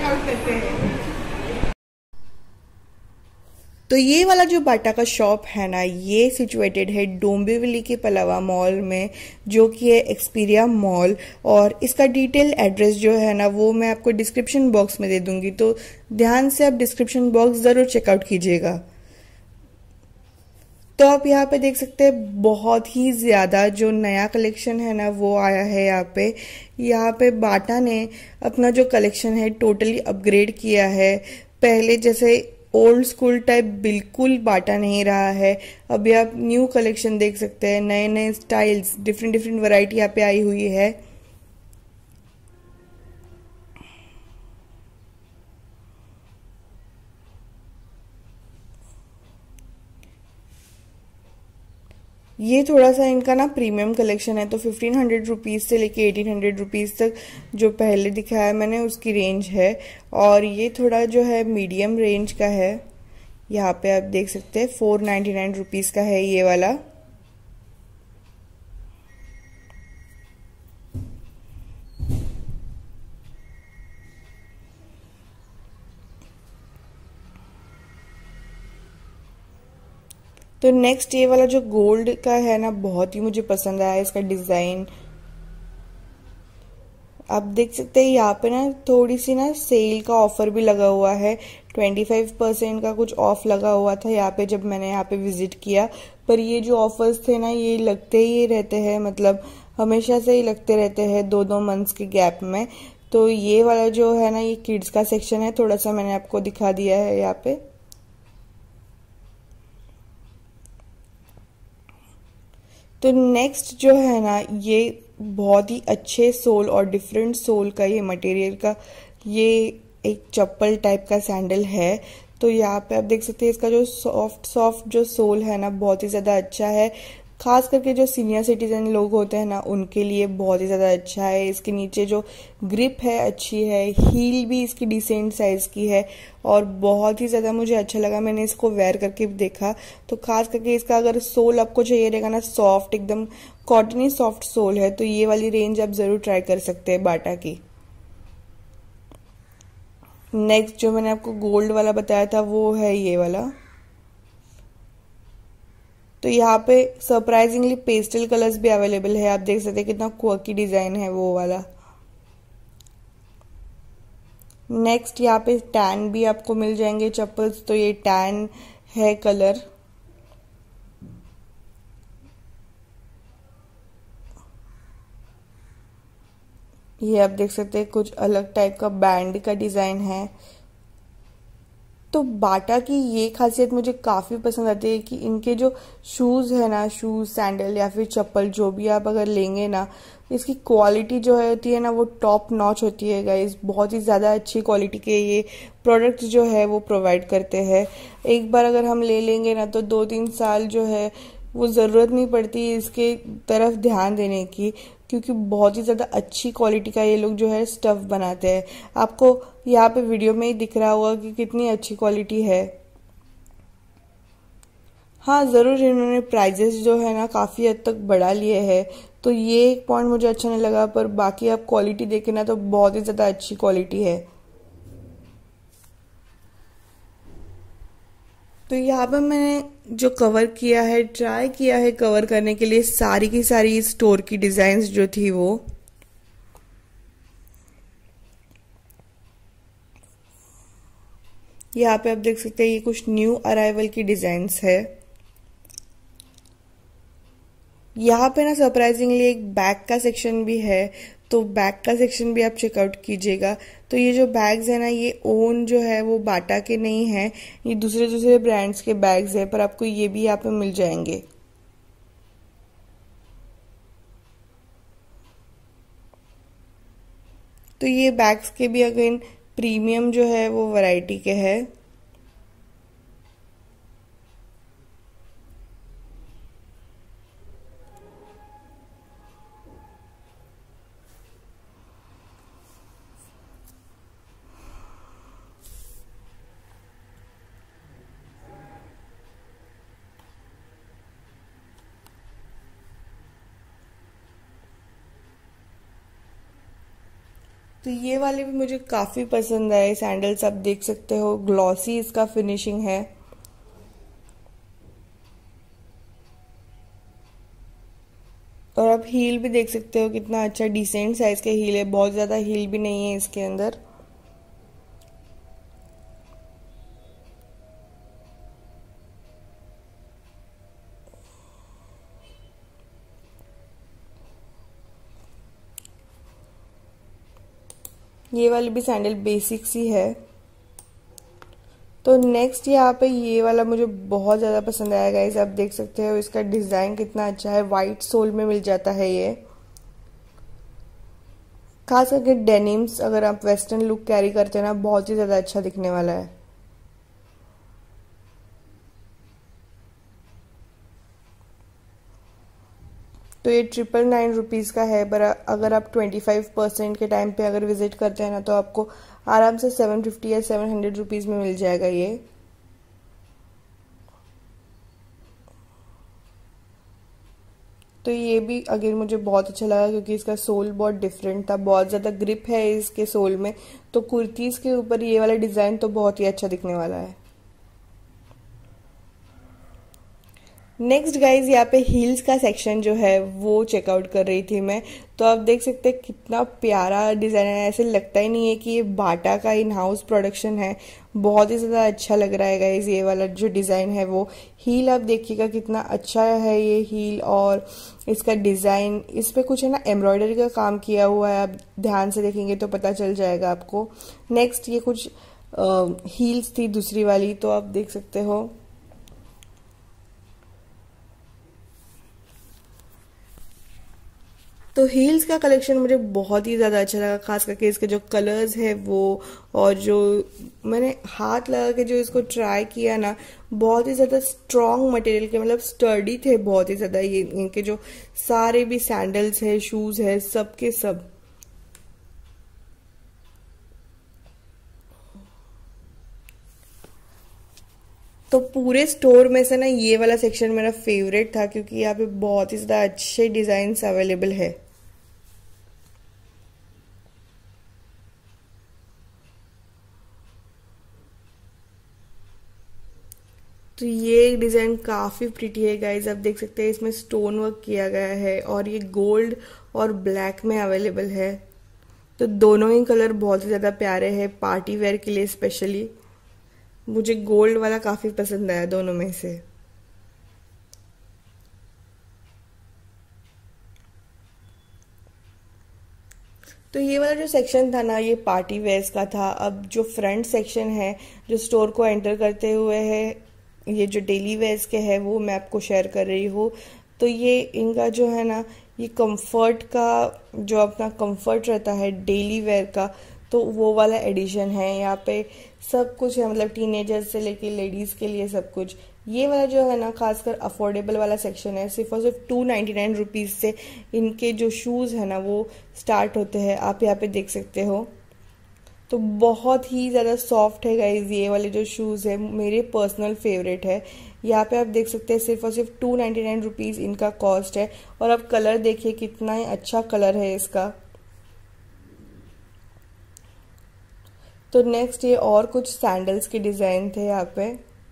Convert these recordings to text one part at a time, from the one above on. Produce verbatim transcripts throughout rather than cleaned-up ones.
Checkout करते हैं। तो ये वाला जो बाटा का शॉप है ना, ये सिचुएटेड है डोंबिवली के पलावा मॉल में, जो कि है एक्सपीरिया मॉल। और इसका डिटेल एड्रेस जो है ना, वो मैं आपको डिस्क्रिप्शन बॉक्स में दे दूंगी, तो ध्यान से आप डिस्क्रिप्शन बॉक्स जरूर चेकआउट कीजिएगा। तो आप यहाँ पे देख सकते हैं बहुत ही ज्यादा जो नया कलेक्शन है ना वो आया है यहाँ पे। यहाँ पे बाटा ने अपना जो कलेक्शन है टोटली अपग्रेड किया है। पहले जैसे ओल्ड स्कूल टाइप बिल्कुल बाटा नहीं रहा है। अभी आप न्यू कलेक्शन देख सकते हैं, नए नए स्टाइल्स, डिफरेंट डिफरेंट वैरायटी यहाँ पे आई हुई है। ये थोड़ा सा इनका ना प्रीमियम कलेक्शन है, तो फिफ्टीन हंड्रेड रुपीज़ से लेके एटीन हंड्रेड रुपीज़ तक जो पहले दिखाया मैंने उसकी रेंज है। और ये थोड़ा जो है मीडियम रेंज का है। यहाँ पे आप देख सकते हैं फोर नाइन्टी नाइन रुपीज़ का है ये वाला। तो नेक्स्ट ये वाला जो गोल्ड का है ना, बहुत ही मुझे पसंद आया इसका डिज़ाइन। आप देख सकते हैं यहाँ पे ना थोड़ी सी ना सेल का ऑफर भी लगा हुआ है। ट्वेंटी फाइव परसेंट का कुछ ऑफ लगा हुआ था यहाँ पे जब मैंने यहाँ पे विजिट किया। पर ये जो ऑफर्स थे ना, ये लगते ही रहते हैं, मतलब हमेशा से ही लगते रहते हैं दो दो मंथ्स के गैप में। तो ये वाला जो है ना, ये किड्स का सेक्शन है, थोड़ा सा मैंने आपको दिखा दिया है यहाँ पे। तो नेक्स्ट जो है ना, ये बहुत ही अच्छे सोल और डिफरेंट सोल का ये मटेरियल का ये एक चप्पल टाइप का सैंडल है। तो यहाँ पे आप देख सकते हैं इसका जो सॉफ्ट सॉफ्ट जो सोल है ना, बहुत ही ज़्यादा अच्छा है। खास करके जो सीनियर सिटीजन लोग होते हैं ना, उनके लिए बहुत ही ज़्यादा अच्छा है। इसके नीचे जो ग्रिप है अच्छी है, हील भी इसकी डिसेंट साइज की है और बहुत ही ज़्यादा मुझे अच्छा लगा। मैंने इसको वेयर करके भी देखा, तो खास करके इसका अगर सोल आपको चाहिए रहेगा ना सॉफ्ट, एकदम कॉटनी सॉफ्ट सोल है, तो ये वाली रेंज आप ज़रूर ट्राई कर सकते हैं बाटा की। नेक्स्ट जो मैंने आपको गोल्ड वाला बताया था वो है ये वाला। तो यहाँ पे सरप्राइजिंगली पेस्टल कलर्स भी अवेलेबल है। आप देख सकते हैं कितना क्वर्की डिजाइन है वो वाला। नेक्स्ट यहाँ पे टैन भी आपको मिल जाएंगे चप्पल्स। तो ये टैन है कलर। ये आप देख सकते हैं कुछ अलग टाइप का बैंड का डिजाइन है। तो बाटा की ये खासियत मुझे काफ़ी पसंद आती है कि इनके जो शूज़ है ना, शूज़ सैंडल या फिर चप्पल जो भी आप अगर लेंगे ना, इसकी क्वालिटी जो है होती है ना, वो टॉप नॉच होती है गाइस। बहुत ही ज़्यादा अच्छी क्वालिटी के ये प्रोडक्ट जो है वो प्रोवाइड करते हैं। एक बार अगर हम ले लेंगे ना, तो दो तीन साल जो है वो ज़रूरत नहीं पड़ती इसके तरफ ध्यान देने की, क्योंकि बहुत ही ज़्यादा अच्छी क्वालिटी का ये लोग जो है स्टफ़ बनाते हैं। आपको यहाँ पे वीडियो में ही दिख रहा होगा कि कितनी अच्छी क्वालिटी है। हाँ, ज़रूर इन्होंने प्राइजेस जो है ना काफ़ी हद तक बढ़ा लिए हैं, तो ये एक पॉइंट मुझे अच्छा नहीं लगा। पर बाकी आप क्वालिटी देखें ना, तो बहुत ही ज़्यादा अच्छी क्वालिटी है। तो यहाँ पर मैंने जो कवर किया है, ट्राई किया है कवर करने के लिए सारी की सारी स्टोर की डिज़ाइंस जो थी वो। यहाँ पे आप देख सकते हैं ये कुछ न्यू अराइवल की डिज़ाइंस है। यहाँ पे ना सरप्राइजिंगली एक बैग का सेक्शन भी है, तो बैग का सेक्शन भी आप चेकआउट कीजिएगा। तो ये जो बैग्स है ना, ये ओन जो है वो बाटा के नहीं है, ये दूसरे दूसरे ब्रांड्स के बैग्स है, पर आपको ये भी यहाँ पे मिल जाएंगे। तो ये बैग्स के भी अगेन प्रीमियम जो है वो वैरायटी के है। तो ये वाले भी मुझे काफ़ी पसंद आए सैंडल्स। आप देख सकते हो ग्लॉसी इसका फिनिशिंग है। और आप हील भी देख सकते हो कितना अच्छा डिसेंट साइज के हील है, बहुत ज़्यादा हील भी नहीं है इसके अंदर। ये वाली भी सैंडल बेसिक सी है। तो नेक्स्ट यहाँ पे ये वाला मुझे बहुत ज़्यादा पसंद आया गाइस। आप देख सकते हो इसका डिज़ाइन कितना अच्छा है, वाइट सोल में मिल जाता है ये। खास करके डेनिम्स अगर आप वेस्टर्न लुक कैरी करते हैं ना, बहुत ही ज़्यादा अच्छा दिखने वाला है। तो ये ट्रिपल नाइन रुपीज़ का है, पर अगर आप ट्वेंटी फाइव परसेंट के टाइम पे अगर विजिट करते हैं ना, तो आपको आराम से सेवन फिफ्टी या सेवन हंड्रेड रुपीज़ में मिल जाएगा ये। तो ये भी अगेन मुझे बहुत अच्छा लगा क्योंकि इसका सोल बहुत डिफरेंट था, बहुत ज़्यादा ग्रिप है इसके सोल में। तो कुर्तीज़ के ऊपर ये वाला डिज़ाइन तो बहुत ही अच्छा दिखने वाला है। नेक्स्ट गाइज यहाँ पे हील्स का सेक्शन जो है वो चेकआउट कर रही थी मैं। तो आप देख सकते हैं कितना प्यारा डिज़ाइन है, ऐसे लगता ही नहीं है कि ये बाटा का इन हाउस प्रोडक्शन है। बहुत ही ज़्यादा अच्छा लग रहा है गाइज ये वाला जो डिज़ाइन है वो। हील आप देखिएगा कितना अच्छा है ये हील, और इसका डिज़ाइन इस पे कुछ है ना एम्ब्रॉयडरी का काम किया हुआ है, आप ध्यान से देखेंगे तो पता चल जाएगा आपको। नेक्स्ट ये कुछ हील्स थी दूसरी वाली, तो आप देख सकते हो। तो हील्स का कलेक्शन मुझे बहुत ही ज़्यादा अच्छा लगा, खास करके इसके जो कलर्स है वो, और जो मैंने हाथ लगा के जो इसको ट्राई किया ना, बहुत ही ज़्यादा स्ट्रॉन्ग मटेरियल के, मतलब स्टर्डी थे बहुत ही ज़्यादा। ये इनके जो सारे भी सैंडल्स है, शूज़ है, सब के सब। तो पूरे स्टोर में से ना ये वाला सेक्शन मेरा फेवरेट था क्योंकि यहाँ पे बहुत ही ज़्यादा अच्छे डिज़ाइंस अवेलेबल है। तो ये डिज़ाइन काफ़ी प्रिटी है गाइज। आप देख सकते हैं इसमें स्टोन वर्क किया गया है, और ये गोल्ड और ब्लैक में अवेलेबल है। तो दोनों ही कलर बहुत ही ज़्यादा प्यारे हैं पार्टी वेयर के लिए स्पेशली। मुझे गोल्ड वाला काफ़ी पसंद आया दोनों में से। तो ये वाला जो सेक्शन था ना, ये पार्टी वेयर्स का था। अब जो फ्रंट सेक्शन है जो स्टोर को एंटर करते हुए है, ये जो डेली वेयर्स के है वो मैं आपको शेयर कर रही हूँ। तो ये इनका जो है ना, ये कंफर्ट का जो अपना कंफर्ट रहता है डेली वेयर का, तो वो वाला एडिशन है। यहाँ पे सब कुछ है, मतलब टीनेजर्स से लेके लेडीज़ के लिए सब कुछ। ये वाला जो है ना खासकर अफोर्डेबल वाला सेक्शन है, सिर्फ और सिर्फ टू नाइन्टी नाइन रुपीज़ से इनके जो शूज़ है ना वो स्टार्ट होते हैं। आप यहाँ पे देख सकते हो। तो बहुत ही ज़्यादा सॉफ्ट है गाइज ये वाले जो शूज़ है, मेरे पर्सनल फेवरेट है। यहाँ पे आप देख सकते हैं सिर्फ और सिर्फ टू नाइन्टी नाइन रुपीज़ इनका कॉस्ट है। और अब कलर देखिए कितना ही अच्छा कलर है इसका। तो नेक्स्ट ये और कुछ सैंडल्स के डिज़ाइन थे यहाँ पे।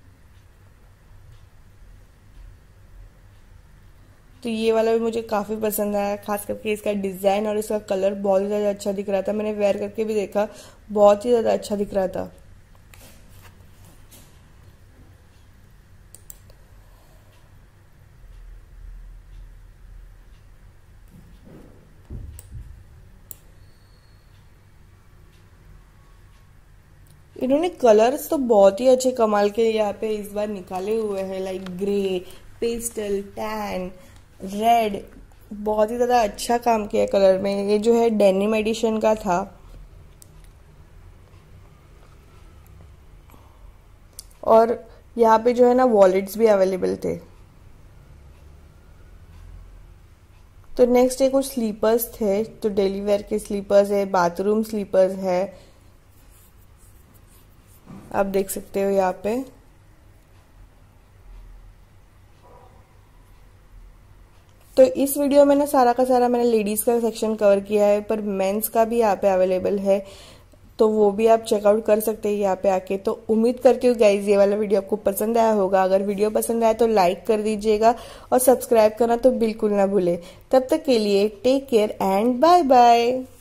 तो ये वाला भी मुझे काफ़ी पसंद आया, खास करके इसका डिज़ाइन और इसका कलर बहुत ही ज़्यादा अच्छा दिख रहा था। मैंने वेयर करके भी देखा, बहुत ही ज़्यादा अच्छा दिख रहा था। इन्होंने कलर्स तो बहुत ही अच्छे कमाल के यहाँ पे इस बार निकाले हुए हैं, like grey, pastel, tan, red. बहुत ही ज़्यादा अच्छा काम किया कलर में। ये जो है डेनिम एडिशन का था। और यहाँ पे जो है ना वॉलेट्स भी अवेलेबल थे। तो नेक्स्ट ये कुछ स्लीपर्स थे, तो डेली वेयर के स्लीपर्स है, बाथरूम स्लीपर्स है, आप देख सकते हो यहाँ पे। तो इस वीडियो में ना सारा का सारा मैंने लेडीज का सेक्शन कवर किया है, पर मेंस का भी यहाँ पे अवेलेबल है, तो वो भी आप चेकआउट कर सकते हैं यहाँ पे आके। तो उम्मीद करती हूँ गाइज ये वाला वीडियो आपको पसंद आया होगा। अगर वीडियो पसंद आया तो लाइक कर दीजिएगा और सब्सक्राइब करना तो बिल्कुल ना भूले। तब तक के लिए take care and bye bye.